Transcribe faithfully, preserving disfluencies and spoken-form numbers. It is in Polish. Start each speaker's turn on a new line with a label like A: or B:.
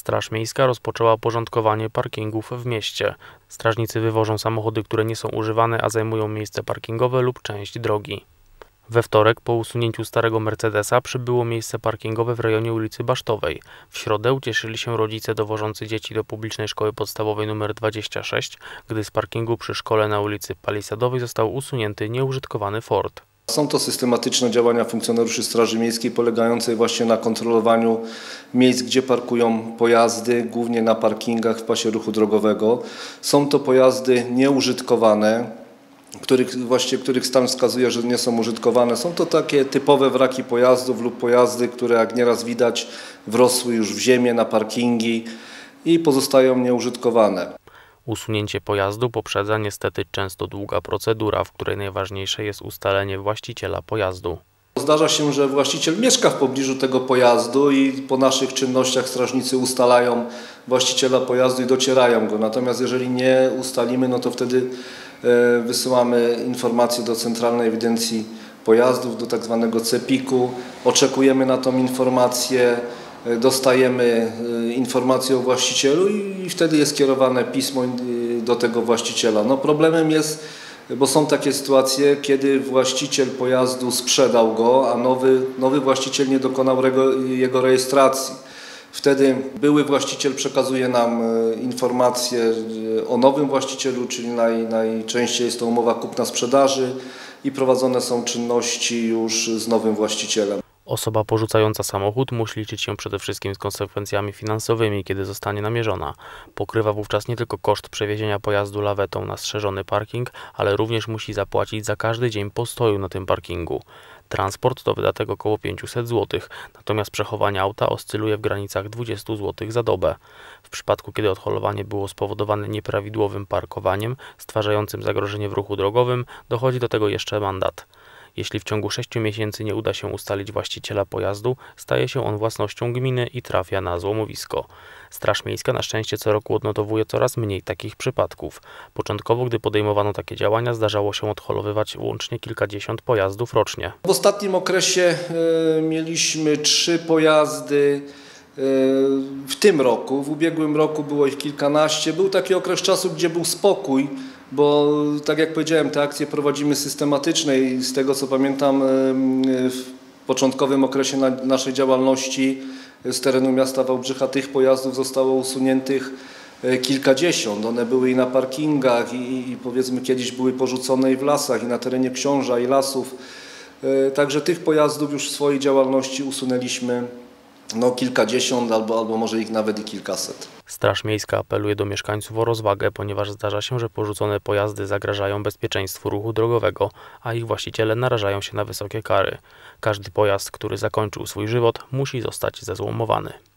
A: Straż Miejska rozpoczęła porządkowanie parkingów w mieście. Strażnicy wywożą samochody, które nie są używane, a zajmują miejsce parkingowe lub część drogi. We wtorek po usunięciu starego Mercedesa przybyło miejsce parkingowe w rejonie ulicy Basztowej. W środę ucieszyli się rodzice dowożący dzieci do publicznej szkoły podstawowej nr dwadzieścia sześć, gdy z parkingu przy szkole na ulicy Palisadowej został usunięty nieużytkowany Ford.
B: Są to systematyczne działania funkcjonariuszy Straży Miejskiej polegające właśnie na kontrolowaniu miejsc, gdzie parkują pojazdy, głównie na parkingach w pasie ruchu drogowego. Są to pojazdy nieużytkowane, których, właśnie, których stan wskazuje, że nie są użytkowane. Są to takie typowe wraki pojazdów lub pojazdy, które jak nieraz widać wrosły już w ziemię, na parkingi i pozostają nieużytkowane.
A: Usunięcie pojazdu poprzedza niestety często długa procedura, w której najważniejsze jest ustalenie właściciela pojazdu.
B: Zdarza się, że właściciel mieszka w pobliżu tego pojazdu i po naszych czynnościach strażnicy ustalają właściciela pojazdu i docierają go. Natomiast jeżeli nie ustalimy, no to wtedy wysyłamy informację do Centralnej Ewidencji Pojazdów, do tak zwanego cepiku. Oczekujemy na tą informację, dostajemy informację o właścicielu i wtedy jest kierowane pismo do tego właściciela. No problemem jest, bo są takie sytuacje, kiedy właściciel pojazdu sprzedał go, a nowy, nowy właściciel nie dokonał rego, jego rejestracji. Wtedy były właściciel przekazuje nam informację o nowym właścicielu, czyli naj, najczęściej jest to umowa kupna-sprzedaży i prowadzone są czynności już z nowym właścicielem.
A: Osoba porzucająca samochód musi liczyć się przede wszystkim z konsekwencjami finansowymi, kiedy zostanie namierzona. Pokrywa wówczas nie tylko koszt przewiezienia pojazdu lawetą na strzeżony parking, ale również musi zapłacić za każdy dzień postoju na tym parkingu. Transport to wydatek około pięćset złotych, natomiast przechowanie auta oscyluje w granicach dwudziestu złotych za dobę. W przypadku, kiedy odholowanie było spowodowane nieprawidłowym parkowaniem, stwarzającym zagrożenie w ruchu drogowym, dochodzi do tego jeszcze mandat. Jeśli w ciągu sześciu miesięcy nie uda się ustalić właściciela pojazdu, staje się on własnością gminy i trafia na złomowisko. Straż Miejska na szczęście co roku odnotowuje coraz mniej takich przypadków. Początkowo, gdy podejmowano takie działania, zdarzało się odholowywać łącznie kilkadziesiąt pojazdów rocznie.
B: W ostatnim okresie y, mieliśmy trzy pojazdy. Y, w tym roku, w ubiegłym roku było ich kilkanaście. Był taki okres czasu, gdzie był spokój, bo tak jak powiedziałem, te akcje prowadzimy systematycznie i z tego co pamiętam w początkowym okresie naszej działalności z terenu miasta Wałbrzycha tych pojazdów zostało usuniętych kilkadziesiąt. One były i na parkingach i, i powiedzmy kiedyś były porzucone i w lasach, i na terenie książa i lasów. Także tych pojazdów już w swojej działalności usunęliśmy no, kilkadziesiąt albo, albo może ich nawet i kilkaset.
A: Straż Miejska apeluje do mieszkańców o rozwagę, ponieważ zdarza się, że porzucone pojazdy zagrażają bezpieczeństwu ruchu drogowego, a ich właściciele narażają się na wysokie kary. Każdy pojazd, który zakończył swój żywot, musi zostać zezłomowany.